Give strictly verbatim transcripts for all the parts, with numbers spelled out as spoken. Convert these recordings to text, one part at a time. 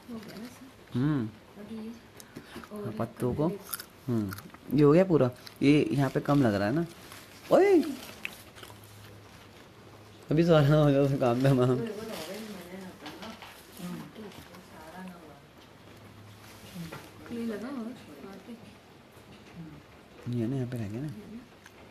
हो गया ना सर। हम्म अभी ये हाँ, और पत्तों को कंप्लीट। हम्म ये हो गया पूरा। ये यहाँ पे कम लग रहा है ना। ओए अभी सारा हो जाओ काम पे हम। क्ले लगा और वहाँ पे ये ना यहाँ पे रह गया ना। है ना।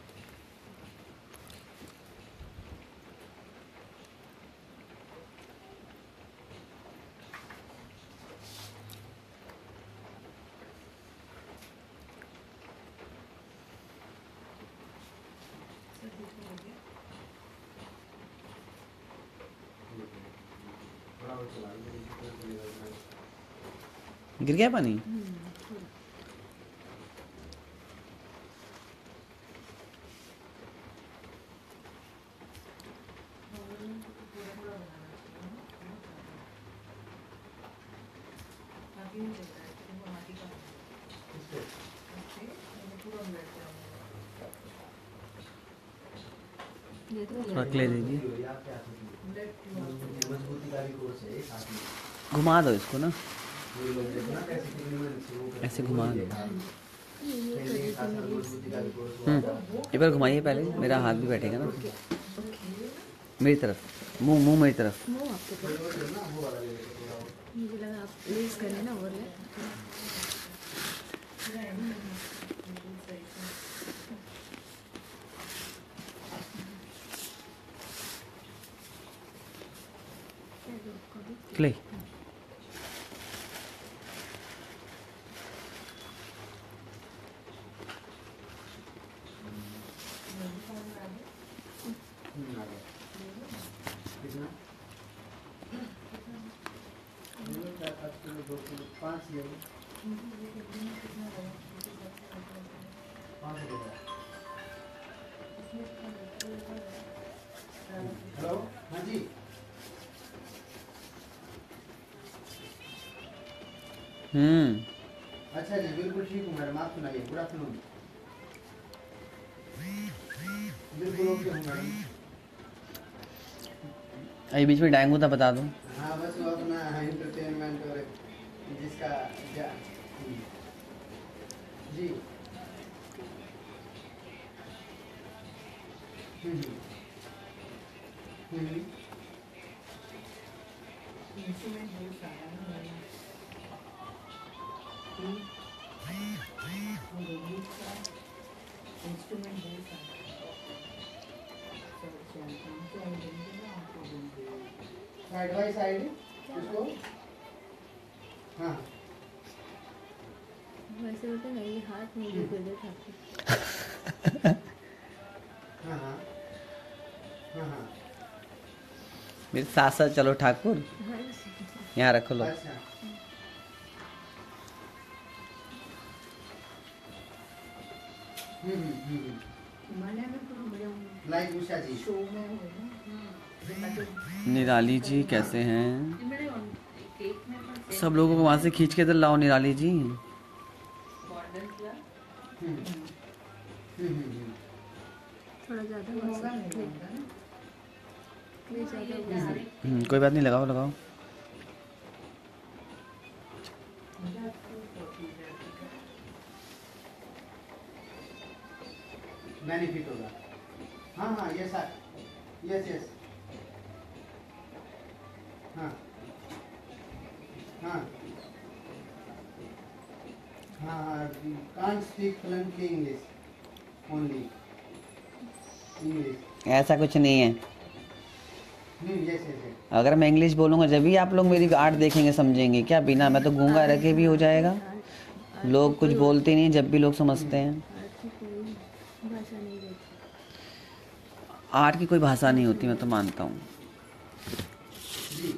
गिर गया पानी। हम्म, थोड़ा। ये तो थोड़ा क्ले दीजिए। घुमा दो इसको ना, ऐसे घुमा दो। ये ये कर रही थी मेरी। हम्म एक बार घुमाइए पहले, मेरा हाथ भी बैठेगा ना ओके ओके। मेरी तरफ। मुंह मुंह मेरी तरफ। वो आपके तरफ मुझे लगा आप रेस करें ना वो ले। क्ले हेलो हाँ जी। हम्म अच्छा जी बिल्कुल ठीक हूँ मैडम, आप सुनाइए। Good afternoon. बिल्कुल ओके हूँ मैडम। अभी बीच में डायंगू था बता दूं। हाँ बस वो अपना एंटरटेनमेंट और जिसका जा, जी हम्म हम्म इंस्ट्रूमेंट बहुत सारा है। इंस्ट्रूमेंट बहुत सारा साइड बाई साइड उसको। हाँ वैसे बोलते ना ये हाथ मुझे कर दे ठाकुर। हाँ हाँ हाँ हाँ मेरे साथ साथ चलो ठाकुर। हाँ यहाँ रखो लो। अच्छा हम्म हम्म लाइक उषा जी शो में निराली जी कैसे हैं? सब लोगों को वहां से खींच के इधर लाओ निराली जी। थोड़ा ज़्यादा हो सकता है। क्ले ज़्यादा हो सकता है। हम्म, कोई बात नहीं, लगाओ लगाओ। बेनिफिट होगा। हाँ हाँ यस यस यस हाँ हाँ हाँ हाँ can't speak fluently English only English. ऐसा कुछ नहीं है। हम्म यस यस यस अगर मैं इंग्लिश बोलूंगा जब भी आप लोग मेरी आर्ट देखेंगे समझेंगे क्या? बिना मैं तो गूंगा रह के भी हो जाएगा। आर्ट लोग कुछ कोई बोलते नहीं, जब भी लोग समझते हैं। आर्ट की कोई भाषा नहीं रहती। आर्ट की कोई भाषा नहीं होती, मैं तो मानता हूँ। जी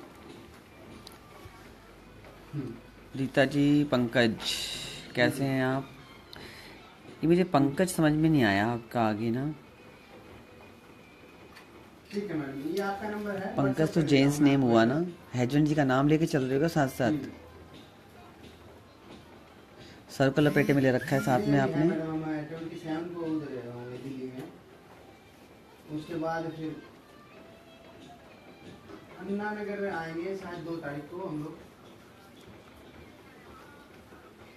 हम्म रीता जी, पंकज कैसे हैं आप? ये मुझे पंकज समझ में नहीं आया आपका आगे ना। ठीक है मैडम, ये आपका नंबर है। पंकज तो जेंट्स नेम हुआ ना। हस्बैंड जी का नाम लेके चल रहे हो साथ साथ। सर को लपेटे में ले रखा है साथ में आपने। मैडम हम ट्वेंटी सेवन को उधर होंगे दिल्ली में, उसके बाद फिर अन्ना नगर आएंगे शायद दो तारीख को हम लोग।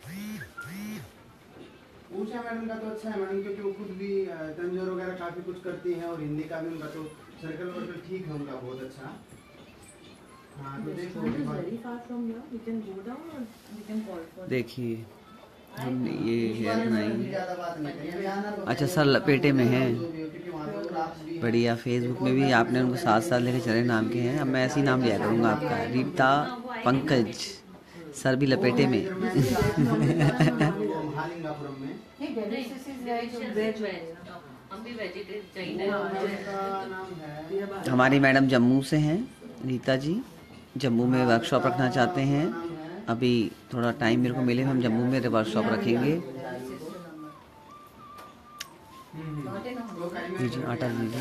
उषा मैडम का तो अच्छा है मैडम, क्योंकि वो खुद भी अ, तंजोर वगैरह काफी कुछ करती हैं, और हिंदी का भी उनका तो सर्कल वर्कल ठीक है उनका, बहुत अच्छा। हाँ तो देखो Restaurant is very far from here. We can go down or we can call for. देखिए हम ये हेयर भी बनाएंगे। ज्यादा बात नहीं करेंगे, अभी आना तो अच्छा है, सर लपेटे में हैं। जो भी हो, क्योंकि वहाँ पे और आप भी हैं। बढ़िया, फेसबुक में भी आपने उनको साथ साथ लेके चले नाम के हैं। अब मैं ऐसे ही नाम लिया करूँगा आपका, रीता पंकज। सर भी लपेटे में। महालिंगापुरम में Hey, delicious is like veg. हम भी वेजिटेरियन उनका नाम है, हमारी मैडम जम्मू से हैं, रीता जी। जम्मू में वर्कशॉप रखना चाहते हैं। अभी थोड़ा टाइम मेरे को मिले, हम जम्मू में वर्कशॉप रखेंगे। लीजिए आटा लीजिए।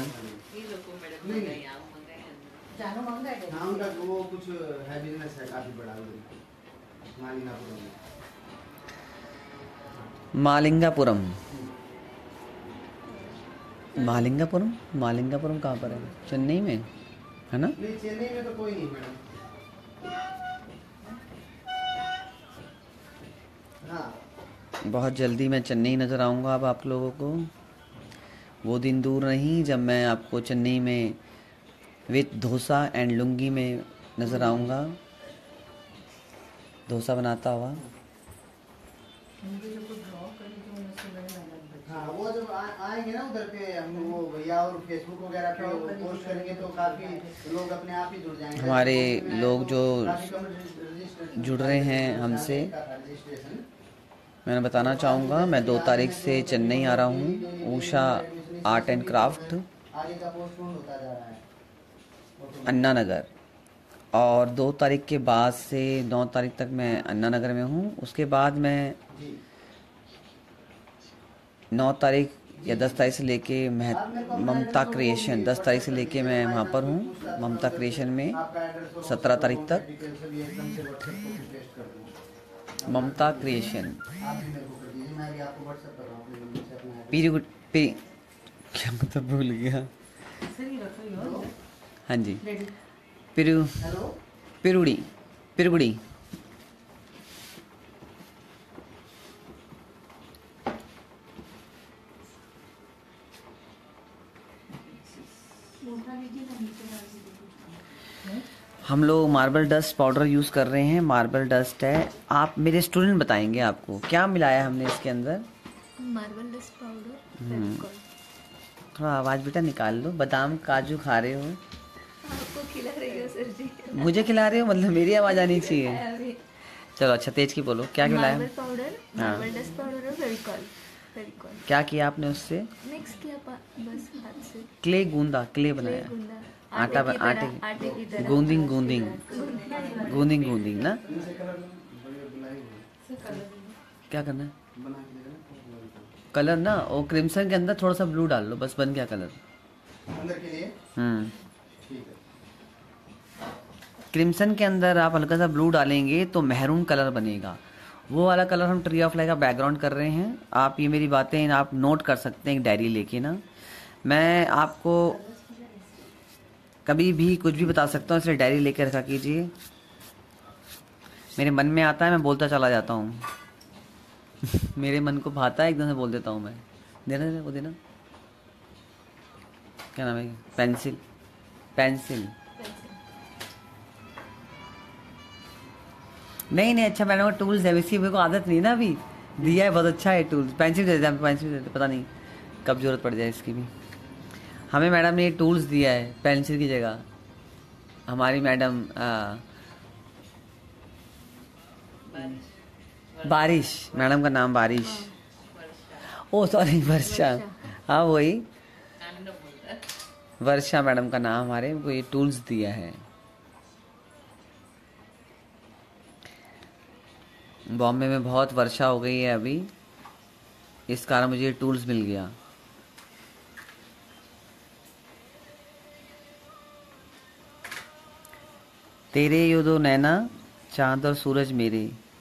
जानो मांगा है। हाँ उनका वो कुछ है, बिजनेस है काफी बड़ा मालिंगापुरम में। मालिंगापुरम। मालिंगापुरम मालिंगापुरम कहाँ पर है? चेन्नई में है ना? नहीं चेन्नई में तो कोई नहीं मैडम। हाँ बहुत जल्दी मैं चेन्नई नज़र आऊँगा अब आप लोगों को। वो दिन दूर नहीं जब मैं आपको चेन्नई में विथ डोसा एंड लुंगी में नज़र आऊँगा, डोसा बनाता हुआ। हाँ वो जब आ, आएंगे ना उधर पे, हम वो भैया और फेसबुक वगैरह पे पोस्ट करेंगे तो काफी लोग अपने आप ही जुड़ जाएंगे। हमारे लोग जो काफी कम रजिस्ट्रेशन जुड़ रहे हैं हमसे, रजिस्ट्रेशन। मैं बताना चाहूँगा मैं दो तारीख से चेन्नई आ रहा हूँ, उषा आर्ट एंड क्राफ्ट आगे का पोस्टपोन होता जा रहा है अन्ना नगर। और दो तारीख के बाद से नौ तारीख तक मैं अन्ना नगर में हूँ। उसके बाद मैं जी। नौ तारीख या दस तारीख से लेके मह- ममता क्रिएशन दस तारीख से लेके मैं वहाँ पर हूँ ममता क्रिएशन में आपका एड्रेस और सत्रह तारीख तक। डिटेल सभी एकदम से व्हाट्सएप पे पेस्ट कर दूंगा। ममता क्रिएशन आप भी मेरे को कर दीजिए, मैं भी आपको व्हाट्सएप कर रहा हूँ अपने नंबर से अपना address। पीरी पीरी क्या मतलब भूल गया। सही रखो यार। हाँ जी, Ready. पिरु हेलो पिरुड़ी पिरगुड़ी। हम लोग मार्बल डस्ट पाउडर यूज़ कर रहे हैं। मार्बल डस्ट है, आप मेरे स्टूडेंट बताएंगे आपको क्या मिलाया हमने इसके अंदर। Marble dust powder, Fevicol. थोड़ा आवाज़ बेटा निकाल लो। बादाम काजू खा रहे हो? आपको खिला रही हो सर जी। मुझे खिला रहे हो मतलब मेरी आवाज़ आनी चाहिए। अभी चलो अच्छा तेज की बोलो, क्या खिलाया? मार्बल पाउडर, हाँ। मार्बल डस्ट पाउडर और फेविकॉल। फेविकॉल क्या किया आपने उससे? मिक्स किया पा- बस हाथ से। क्ले गूंदा, क्ले क्ले बनाया। गूंदा, आटा आटे की आटे तरह, आटे की तरह। गूंदिंग गूंदिंग गूंदिंग गूंदिंग ना। इनसे कलर बुलाई क्या करना है? बना के दे रहे कलर ना वो क्रिम्सन के अंदर थोड़ा सा ब्लू डाल लो, बस बन गया कलर। हैं अंदर के लिए। हम्म ठीक है। क्रिम्सन के अंदर आप हल्का सा ब्लू डालेंगे तो मैरून कलर बनेगा। वो वाला कलर हम ट्री ऑफ लाइफ का बैकग्राउंड कर रहे हैं। आप ये मेरी बातें आप नोट कर सकते हैं एक डायरी लेके ना। मैं आपको कभी भी कुछ भी बता सकता हूँ, इसलिए डायरी लेके रखा कीजिए। मेरे मन में आता है मैं बोलता चला जाता हूँ मेरे मन को भाता है एकदम से बोल देता हूँ मैं। देना देना वो देना, क्या नाम है? पेंसिल पेंसिल नहीं नहीं अच्छा मैडम का टूल्स है, इसकी मेरे को आदत नहीं ना अभी। दिया है बहुत अच्छा है टूल्स। पेंसिल दे देते पेंसिल दे देते, पता नहीं कब जरूरत पड़ जाए इसकी भी। हमें मैडम ने ये टूल्स दिया है पेंसिल की जगह। हमारी मैडम बारिश, मैडम का नाम बारिश। ओ सॉरी वर्षा, हाँ वही वर्षा मैडम का नाम। हमारे को ये टूल्स दिया है। बॉम्बे में बहुत वर्षा हो गई है अभी, इस कारण मुझे ये टूल्स मिल गया। तेरे यो दो नैना चांद और सूरज मेरे,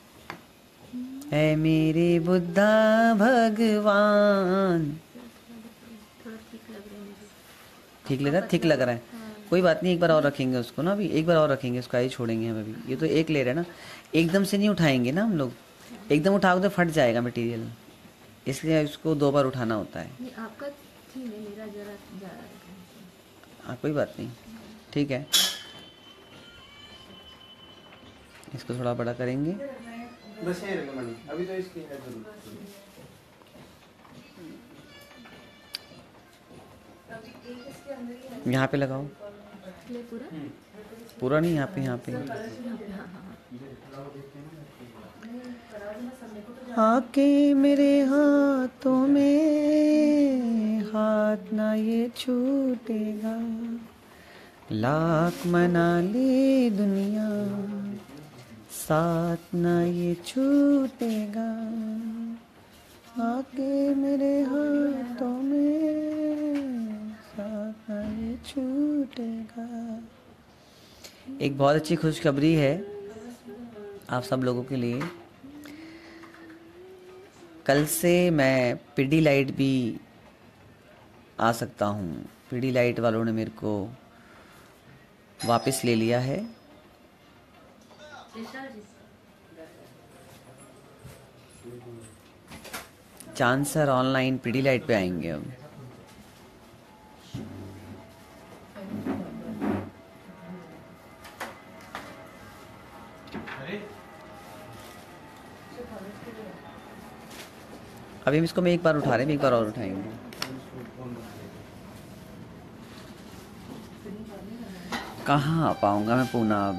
ऐ मेरे बुद्धा भगवान। थोड़ा ठीक लग रहा है मुझे। ठीक लग रहा है? ठीक लग रहा है, कोई बात नहीं। एक बार और रखेंगे उसको ना, अभी एक बार और रखेंगे उसका, ही छोड़ेंगे हम अभी। ये तो एक ले रहे हैं ना, एकदम से नहीं उठाएंगे ना हम लोग। एकदम उठाओगे तो फट जाएगा मटेरियल, इसलिए इसको दो बार उठाना होता है। नहीं आपका ठीक है, मेरा जरा ज़्यादा रखा हाँ कोई बात नहीं, ठीक है। इसको थोड़ा बड़ा करेंगे। बस यही रहेगा मैडम, अभी तो इसकी है जरूर। यहाँ पे लगाओ, है ले पूरा। पूरा नहीं, यहाँ पे यहाँ पे। हाँ हाँ आके मेरे हाथों में हाथ ना ये छूटेगा, लाख मना ले दुनिया साथ ना ये छूटेगा, आके मेरे हाथों में साथ ना ये छूटेगा। एक बहुत अच्छी खुशखबरी है आप सब लोगों के लिए। कल से मैं पीडी लाइट भी आ सकता हूँ। पीडी लाइट वालों ने मेरे को वापस ले लिया है। विशाल जी चांद सर ऑनलाइन पीडी लाइट पे आएंगे अब। अभी हम इसको मैं एक बार उठा रहे हैं, एक बार और उठाएंगे। कहाँ आ पाऊंगा मैं पूना अब।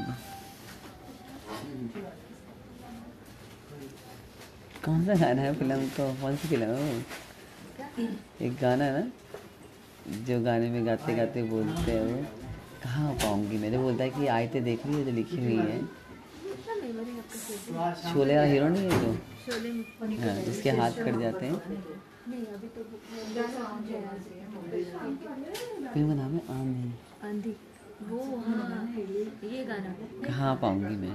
कौन सा गाना है फिल्म, तो कौन सी फिल्म है वो? एक गाना है ना जो गाने में गाते गाते बोलते हैं वो, कहाँ आ पाऊंगी मेरे, बोलता है कि आयते देख रही है जो लिखी हुई है। मेमोरी आपका सही शोले वाला हीरो नहीं है जो, शोले में हाँ जिसके हाथ कट जाते हैं। नहीं अभी तो फिल्म का नाम है आंधी। आंधी वो हाँ ये गाना कहाँ आ पाऊंगी मैं।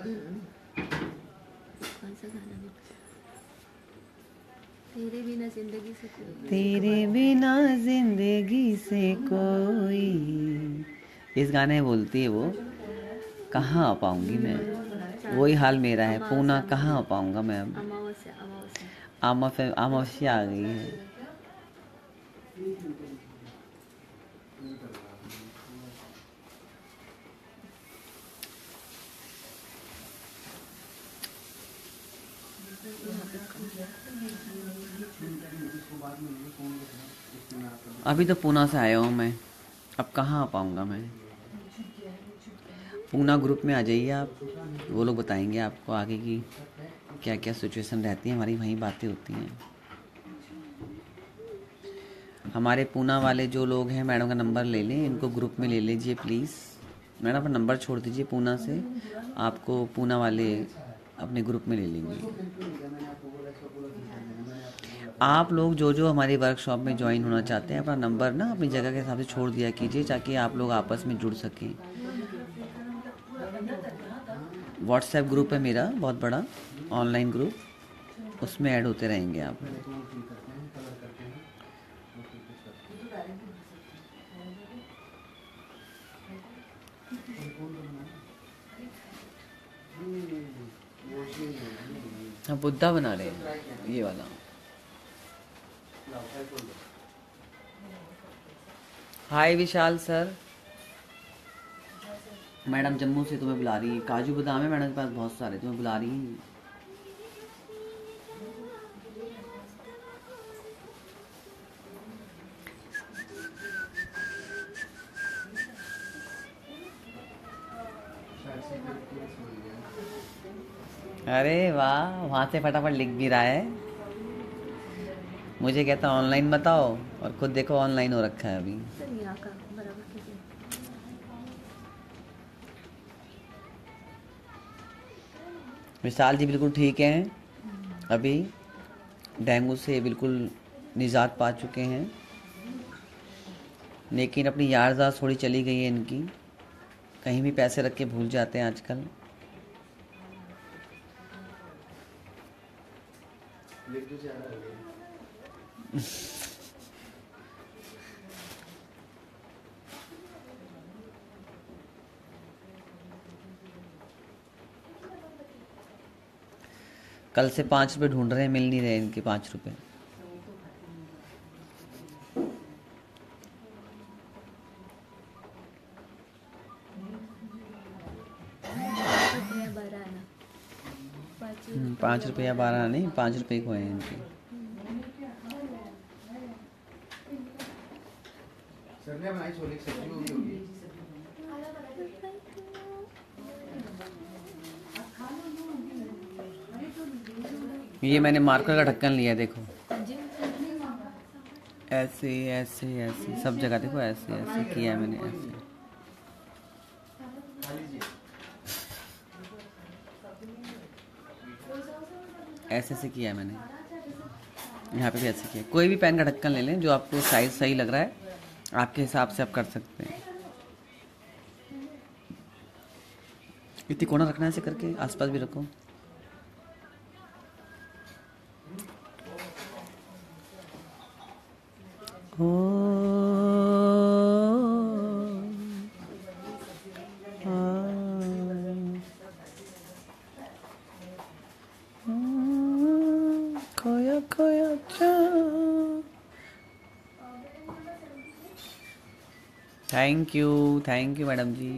कौन सा गाना है? तेरे बिना जिंदगी से कोई तेरे बिना जिंदगी से कोई, इस गाने में बोलती है वो, कहाँ आ पाऊंगी मैं। वही हाल मेरा है, पूना कहाँ आ पाऊंगा मैं अब। अमावस्या अमावस्या अमावस्या अमावस्या आ गई है। अभी तो पूना से आया हूँ मैं, अब कहाँ आ पाऊंगा मैं। पूना ग्रुप में आ जाइए आप, वो लोग बताएंगे आपको आगे की क्या क्या सिचुएशन रहती है, हमारी वहीं बातें होती हैं। हमारे पूना वाले जो लोग हैं मैडम का नंबर ले लें, इनको ग्रुप में ले लीजिए प्लीज़। मैडम अपना नंबर छोड़ दीजिए पूना से, आपको पूना वाले अपने ग्रुप में ले लेंगे। आप लोग जो जो हमारी वर्कशॉप में ज्वाइन होना चाहते हैं अपना नंबर ना अपनी जगह के हिसाब से छोड़ दिया कीजिए, ताकि आप लोग आपस में जुड़ सकें। व्हाट्सएप ग्रुप है मेरा बहुत बड़ा ऑनलाइन ग्रुप, उसमें ऐड होते रहेंगे आप। हम बुद्धा बना रहे हैं ये वाला। Hi Vishal sir, madam Jammu से तुम्हें बुला रही है। काजू बादाम है मैडम के पास बहुत सारे, तुम्हें बुला रही हैं। अरे वाह, वहां से फटाफट लिख भी रहा है। मुझे कहता ऑनलाइन बताओ और खुद देखो ऑनलाइन हो रखा है अभी। सर यहाँ का बराबर कीजिए। विशाल जी बिल्कुल ठीक हैं, अभी डेंगू से बिल्कुल निजात पा चुके हैं, लेकिन अपनी याददाश्त थोड़ी चली गई है इनकी, कहीं भी पैसे रख के भूल जाते हैं आजकल। कल से पाँच रुपए ढूंढ रहे हैं, मिल नहीं रहे इनके पाँच रुपए। बारह आना, पाँच हम्म, पाँच रुपये या बारह नहीं, पाँच रुपये को हैं इनके। सर ने बनाई छोले की सब्जी होगी होगी। ये मैंने मार्कर का ढक्कन लिया, देखो जी। ऐसे ऐसे ऐसे सब जगह देखो, ऐसे ऐसे किया है मैंने, ऐसे ऐसे ऐसे किया है मैंने, यहाँ पे भी ऐसे किया। कोई भी पेन का ढक्कन ले लें जो आपको साइज सही लग रहा है, आपके हिसाब से आप कर सकते हैं। इतनी कोना रखना है ऐसे करके, आसपास भी रखो। खोया खोया thank you thank you madam ji.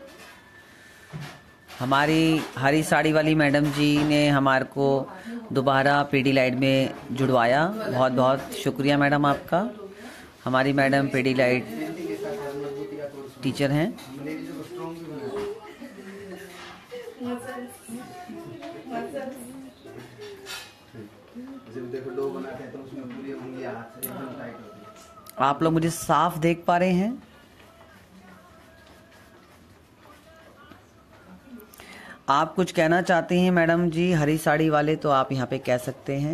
हमारी हरी साड़ी वाली मैडम जी ने हमारे को दोबारा पीडीलाइट में जुड़वाया, बहुत बहुत शुक्रिया मैडम आपका। हमारी मैडम पीडीलाइट टीचर हैं। जब देखो डो बनाते हैं तो उसमें पूरी उंगलियां हाथ से एकदम टाइट होती है। आप लोग मुझे साफ देख पा रहे हैं? आप कुछ कहना चाहते हैं मैडम जी हरी साड़ी वाले, तो आप यहाँ पे कह सकते हैं।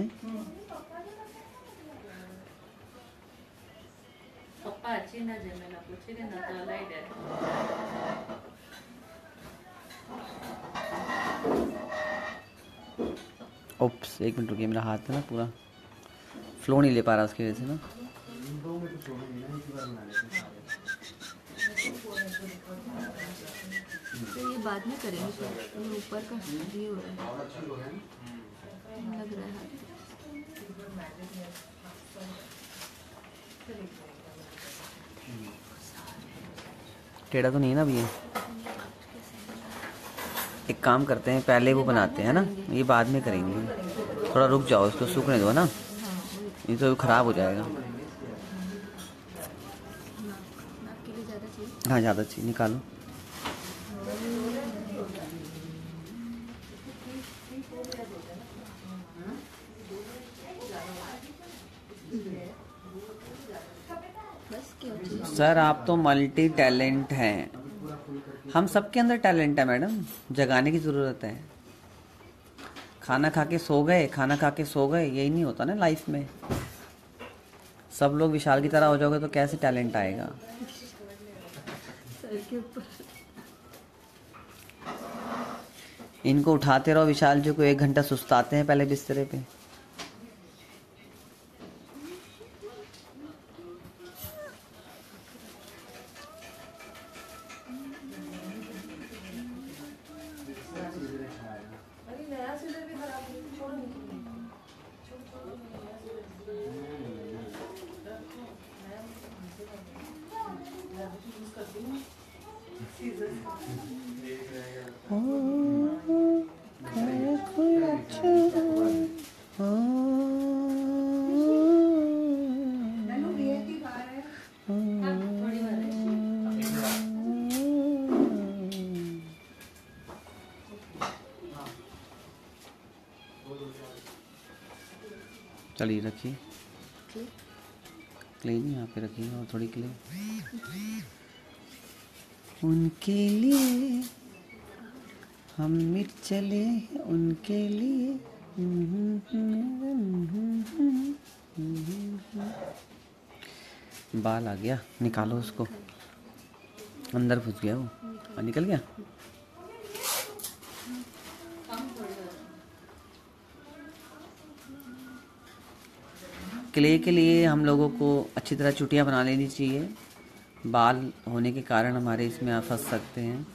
पप्पा अच्छी ना जमे ना पूछे ना तो अलाइड है। ओप्स, एक मिनट रुकिए, मेरा हाथ है ना पूरा फ्लो नहीं ले पा रहा उसकी वजह से ना। दो में कुछ होगा नहीं ना, एक बार बना लेते हैं। तो ये बाद में करेंगे सर, ये ऊपर का ये हो रहा है, और अच्छी हो गया ना। लग रहा है हाथ। टेढ़ा तो नहीं है ना अभी ये? एक काम करते हैं, पहले वो बनाते हैं ना, ये बाद में करेंगे। थोड़ा रुक जाओ, इसको सूखने दो ना, ये तो खराब हो जाएगा। आपके लिए ज़्यादा चाहिए? हाँ ज़्यादा चाहिए, निकालो। बस क्या चाहिए? सर आप तो मल्टी टैलेंट हैं। हम सबके अंदर टैलेंट है मैडम, जगाने की ज़रूरत है। खाना खा के सो गए, खाना खा के सो गए, यही नहीं होता ना लाइफ में। सब लोग विशाल की तरह हो जाओगे तो कैसे टैलेंट आएगा? सर के ऊपर इनको उठाते रहो, विशाल जी को एक घंटा सुस्ताते हैं पहले बिस्तरे पे। चलिए रखिए, क्ले नहीं यहाँ पे रखिए, और थोड़ी क्ले। उनके लिए हम मिट चले, उनके लिए। बाल आ गया, निकालो उसको, अंदर घुस गया वो, और निकल गया। क्ले के लिए हम लोगों को अच्छी तरह चुटियाँ बना लेनी चाहिए। बाल होने के कारण हमारे इसमें आप फंस सकते हैं।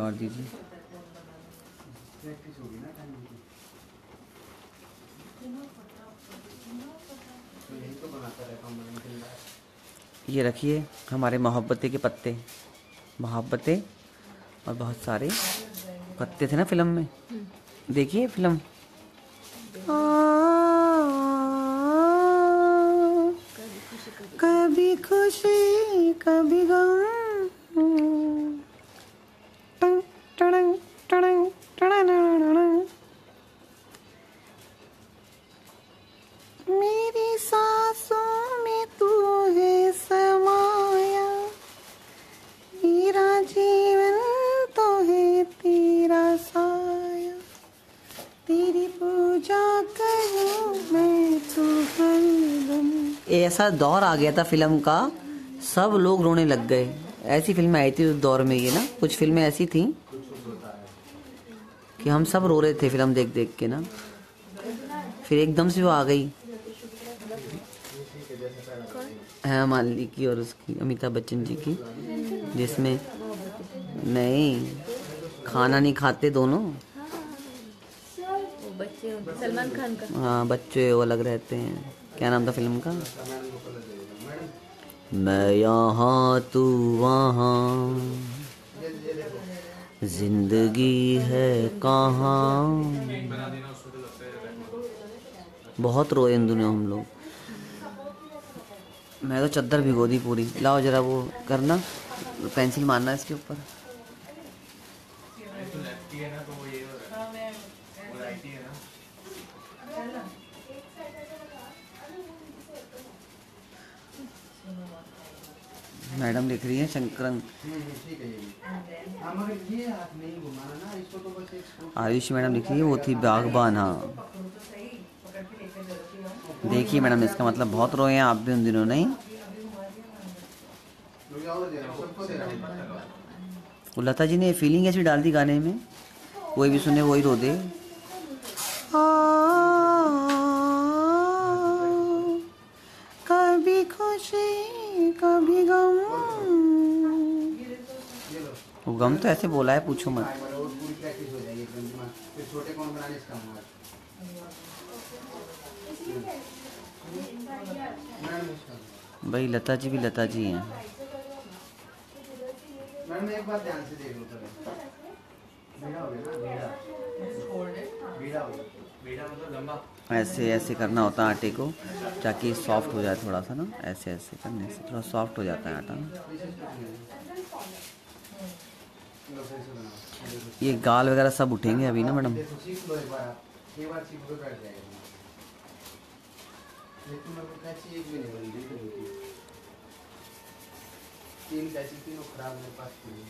और दीजिए। प्रैक्टिस होगी ना टाइम की, तो यही तो बनाता रहता हूँ मैं दिन रात। ये रखिए हमारे मोहब्बतें के पत्ते, मोहब्बतें और बहुत सारे पत्ते थे ना फिल्म में, देखिए फिल्म। कभी खुशी कभी गम, टंग टड़ंग टड़ंग टड़ंग, मेरी सांसों में तू है समाया, मेरा जीवन तो है तेरा साया, तेरी पूजा करूं मैं तो हरदम। ऐसा दौर आ गया था फिल्म का, सब लोग रोने लग गए। ऐसी फिल्में आई थी उस दौर में, ये ना कुछ फिल्में ऐसी थी कि हम सब रो रहे थे फिल्म देख देख के ना। फिर एकदम से वो आ गई है माली की और उसकी, अमिताभ बच्चन जी की, जिसमें नहीं खाना नहीं खाते दोनों। वो बच्चे सलमान खान का। हाँ बच्चे वो अलग रहते हैं। क्या नाम था फिल्म का? मैं यहाँ तू वहाँ, जिंदगी है कहाँ। बहुत रोए इन दिनों हम लोग। मैं तो चद्दर भिगो दी पूरी। लाओ जरा वो करना, पेंसिल मारना इसके ऊपर। मैडम लिख रही है शंकरन। ठीक है ये। हाँ मगर ये हाथ नहीं घुमाना ना इसको, तो बस एक आयुष मैडम लिख रही है वो थी बागबान। हाँ देखिए मैडम, इसका मतलब बहुत रोए हैं आप भी उन दिनों, नहीं? वो लता जी ने फीलिंग ऐसी डाल दी गाने में, कोई भी सुने वही रो दे। कभी खुशी कभी गम, वो गम तो ऐसे बोला है पूछो मत। पूरी प्रैक्टिस हो जाएगी फिर छोटे कौन बनाने इसका हुआ। भाई लता जी भी लता जी हैं। मैडम एक बार ध्यान से देख लो पहले। बीड़ा हो गया ना, बीड़ा बीड़ा हो गया। बीड़ा मतलब लंबा। ऐसे ऐसे करना होता है आटे को ताकि सॉफ्ट हो जाए थोड़ा सा ना। ऐसे ऐसे करने से थोड़ा सॉफ्ट हो जाता है आटा ना। ये गाल वगैरह सब उठेंगे अभी ना मैडम। सीख लो एक बार, आप एक बार सीख लो बैठ जाएगा। लेकिन मैं कैसी एक भी नहीं बनी थी, तीन कैसी तीनों खराब मेरे पास थी।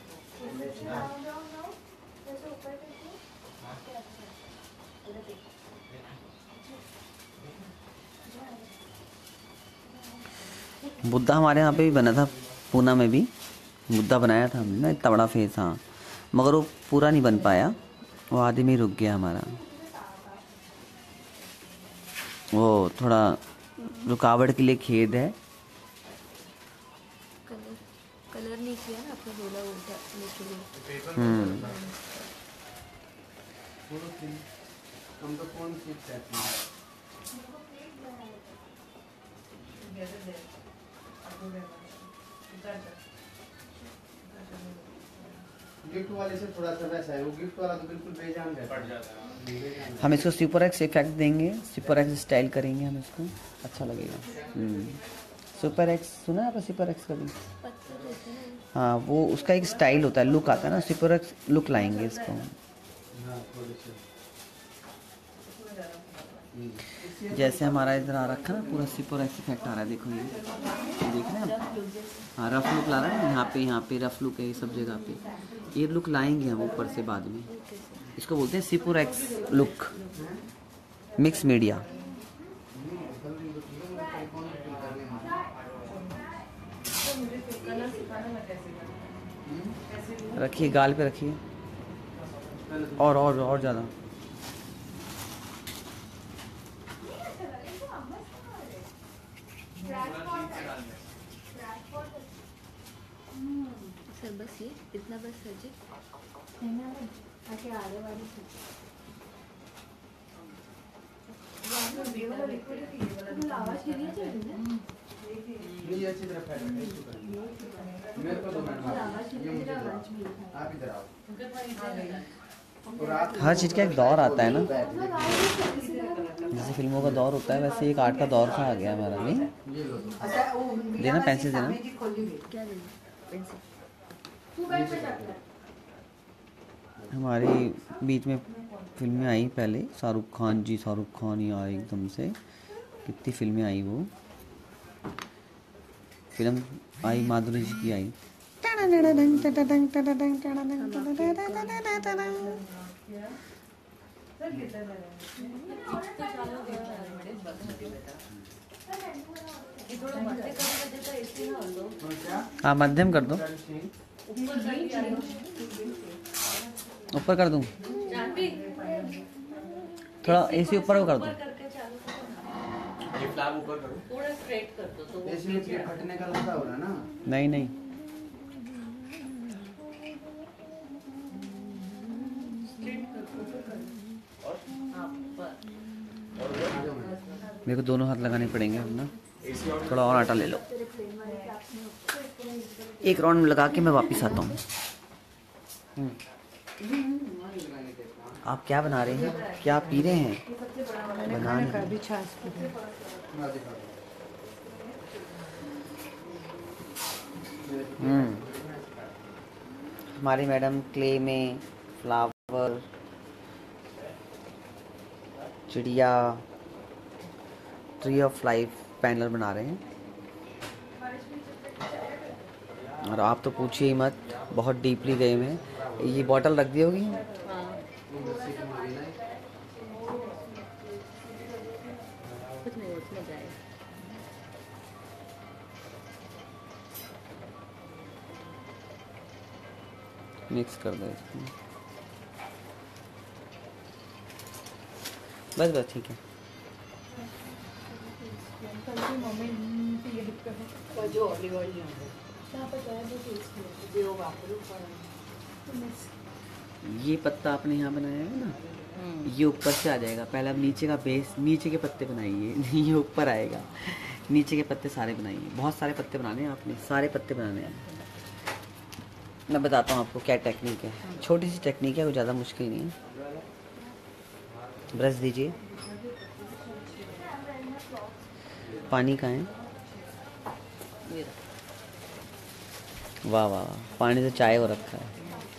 बुद्धा हमारे यहाँ पे भी बना था, पूना में भी बुद्धा बनाया था हमने ना, इतना बड़ा फेस। हाँ मगर वो पूरा नहीं बन पाया, वो आधे में ही रुक गया हमारा। वो थोड़ा रुकावट के लिए खेद है। कलर कलर नहीं किया ना आपने, बोला उल्टा के लिए। हम्म हम तो कौन सीख सकते हैं। गिफ्ट वाले से थोड़ा सा वैसा है, वो गिफ्ट वाला तो बिल्कुल बेजान है, पड़ जाता है। हम इसको सुपर एक्स इफेक्ट देंगे, सुपर एक्स स्टाइल करेंगे हम इसको, अच्छा लगेगा। हम्म सुपर एक्स सुना है आपने? सुपर एक्स कभी? हाँ वो उसका एक स्टाइल होता है, लुक आता है ना, सुपर एक्स लुक लाएंगे इसको। जैसे हमारा इधर आ रखा ना पूरा सुपर एक्स इफेक्ट आ रहा है, देखो ये देख रहे हैं आप? हाँ रफ लुक ला रहा है ना, यहाँ पे यहाँ पे रफ लुक है, ये सब जगह पे ये लुक लाएंगे हम ऊपर से बाद में। इसको बोलते हैं super X look, mix media. रखिए गाल पे रखिए, और और और ज़्यादा। सर बस ये इतना बस सर जी। आके आगे वाली ये अच्छी तरह फैल रहा है इसको करेंगे। मेरे को दो मैडम आप ये मुझे दो आप इधर आओ और आप हर चीज़ का एक दौर आता है ना, जैसे फिल्मों का दौर होता है वैसे एक आर्ट का दौर सा आ गया हमारा। नहीं ये लो दो। देना, पेंसिल देना। क्या देना पेंसिल हमारी बीच में फिल्में आई पहले, शाहरुख खान जी, शाहरुख खान ही आए एकदम से, कितनी फिल्में आई। वो फिल्म आई माधुरी जी की आई। हाँ मध्यम कर दो, ऊपर कर दूं थोड़ा, एसी ऊपर को कर दो। ये फ्लैप ऊपर करो, थोड़ा स्ट्रेट कर दो तो वो ऐसे में ये फटने का लगा हो रहा है ना। नहीं नहीं मेरे को दोनों हाथ लगाने पड़ेंगे अब ना। थोड़ा और आटा ले लो, एक राउंड लगा के मैं वापस आता हूँ। आप क्या बना रहे हैं, क्या पी रहे हैं? बना नहीं। हम्म हमारी मैडम क्ले में फ्लावर, चिड़िया, ट्री ऑफ लाइफ पैनल बना रहे हैं। और आप तो पूछिए ही मत, बहुत डीपली गए में। ये बॉटल रख दी होगी, कुछ नहीं उसमें जाए। मिक्स कर दो इसको। बस बस ठीक है। ये पत्ता आपने यहाँ बनाया है ना, ये ऊपर से आ जाएगा। पहले आप नीचे का बेस, नीचे के पत्ते बनाइए, ये ऊपर आएगा। नीचे के पत्ते सारे बनाइए, बहुत सारे पत्ते बनाने हैं आपने, सारे पत्ते बनाने हैं। मैं बताता हूँ आपको क्या टेक्निक है, छोटी सी टेक्निक है, वो ज़्यादा मुश्किल नहीं है। ब्रश दीजिए, पानी कहाँ है? वाह वाह वाह, पानी तो चाय हो रखा है।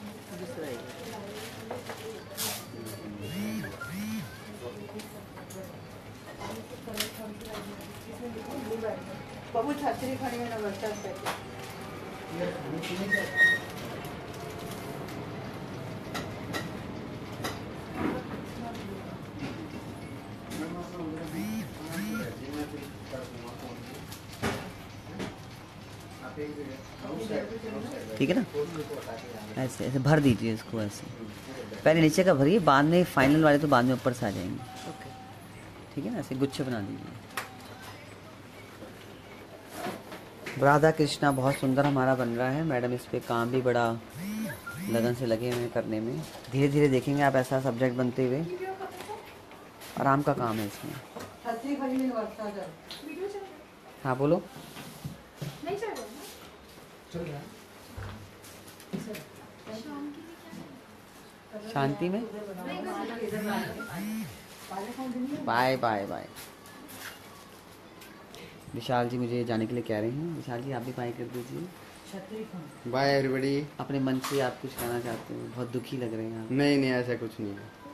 बाबू छात्री खाने में नमस्कार करते ठीक है ना, ऐसे ऐसे भर दीजिए इसको। ऐसे पहले नीचे का भरिए, बाद में फाइनल वाले तो बाद में ऊपर से आ जाएंगे। ओके ठीक है ना, ऐसे गुच्छे बना दीजिए। राधा कृष्णा बहुत सुंदर हमारा बन रहा है। मैडम इस पे काम भी बड़ा लगन से लगे हुए हैं करने में। धीरे धीरे देखेंगे आप ऐसा सब्जेक्ट बनते हुए। आराम का काम है इसमें। छात्री खाने में नमस्कार कर। हाँ बोलो। नहीं चल रहा चल रहा है। शांति में bye bye bye. Vishal ji मुझे जाने के लिए कह रहे हैं। विशाल जी आप भी बाय कर दीजिए। Bye everybody. अपने मन से आप कुछ कहना चाहते हैं? बहुत दुखी लग रहे हैं आप। नहीं नहीं ऐसा कुछ नहीं है।